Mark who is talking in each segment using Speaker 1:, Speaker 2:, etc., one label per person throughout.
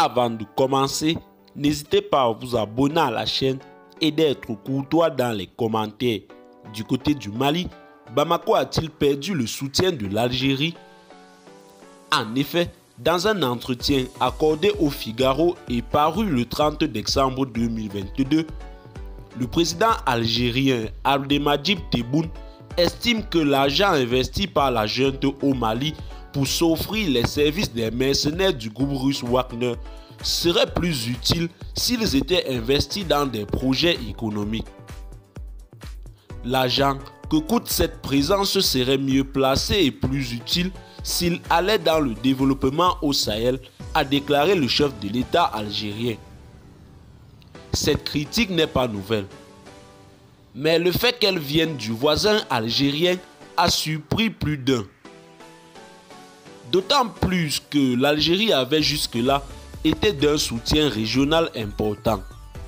Speaker 1: avant de commencer, n'hésitez pas à vous abonner à la chaîne et d'être courtois dans les commentaires. Du côté du Mali, Bamako a-t-il perdu le soutien de l'Algérie? En effet, dans un entretien accordé au Figaro et paru le 30 décembre 2022, le président algérien Abdelmadjid Tebboune estime que l'argent investi par la junte au Mali pour s'offrir les services des mercenaires du groupe russe Wagner serait plus utile s'ils étaient investis dans des projets économiques. L'argent que coûte cette présence serait mieux placé et plus utile s'il allait dans le développement au Sahel, a déclaré le chef de l'État algérien. Cette critique n'est pas nouvelle, mais le fait qu'elle vienne du voisin algérien a surpris plus d'un. D'autant plus que l'Algérie avait jusque-là été d'un soutien régional important.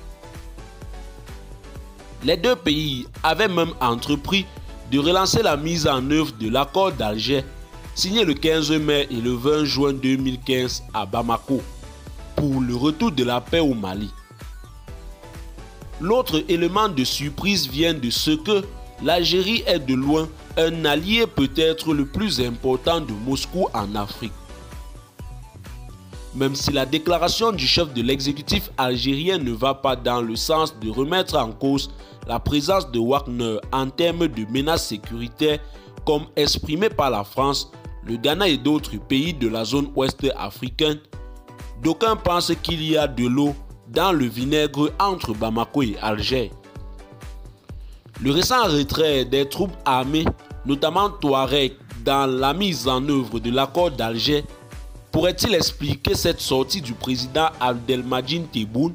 Speaker 1: Les deux pays avaient même entrepris de relancer la mise en œuvre de l'accord d'Alger, signé le 15 mai et le 20 juin 2015 à Bamako, pour le retour de la paix au Mali. L'autre élément de surprise vient de ce que l'Algérie est de loin un allié peut-être le plus important de Moscou en Afrique. Même si la déclaration du chef de l'exécutif algérien ne va pas dans le sens de remettre en cause la présence de Wagner en termes de menaces sécuritaires comme exprimé par la France, le Ghana et d'autres pays de la zone ouest africaine, d'aucuns pensent qu'il y a de l'eau dans le vinaigre entre Bamako et Alger. Le récent retrait des troupes armées, notamment Touareg, dans la mise en œuvre de l'accord d'Alger, pourrait-il expliquer cette sortie du président Abdelmadjid Tebboune?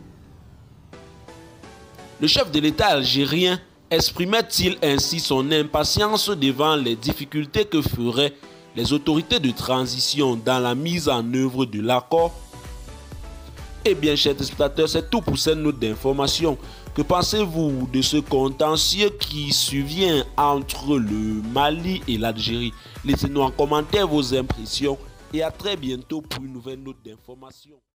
Speaker 1: Le chef de l'État algérien exprimait-il ainsi son impatience devant les difficultés que feraient les autorités de transition dans la mise en œuvre de l'accord? Eh bien, chers spectateurs, c'est tout pour cette note d'information. Que pensez-vous de ce contentieux qui survient entre le Mali et l'Algérie? Laissez-nous en commentaire vos impressions et à très bientôt pour une nouvelle note d'information.